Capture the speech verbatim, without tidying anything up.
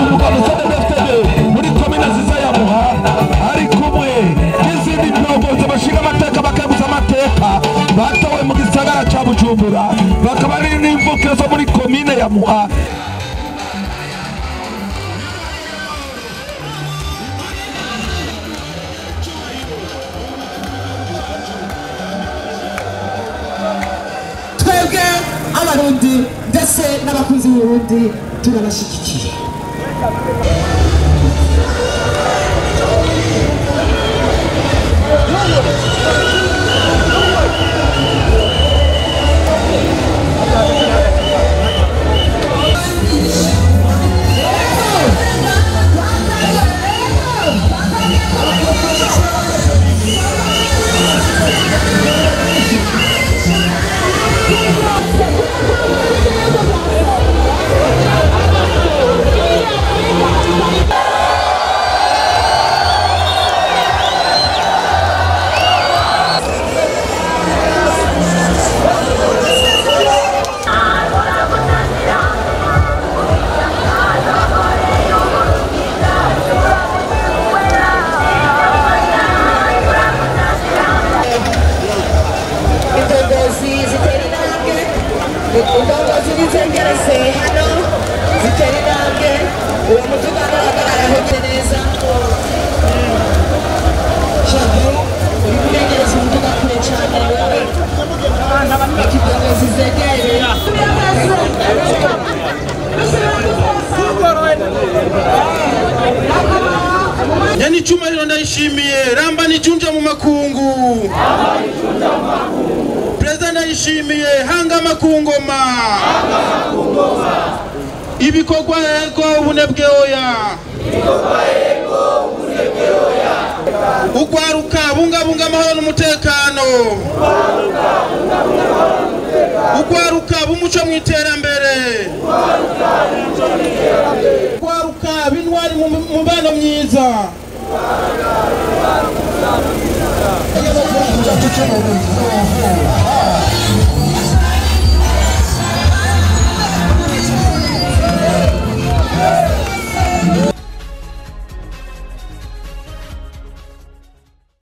umugabo Sendefdede muri komine nziza ya Muha ari kumwe n'izindi ndongozi bashinga amateka bakaguza amateka batowe mu gisagara ca Bujumbura bakaba ari n'imvukira zo muri komine ya Muha. Twebwe abarundi ndetse n'abakunzi b'Uburundi turabashigikiye. Yani chuma hilo Ndayishimiye ramba nijunja mu makungu President Ndayishimiye hanga makungoma ibikorwa yego ubunebwe oya ugwaruka bunga bunga amahoro n'umutekano ugwaruka bumuco mwiterambere ugwaruka binwari mu bano myiza Yeah.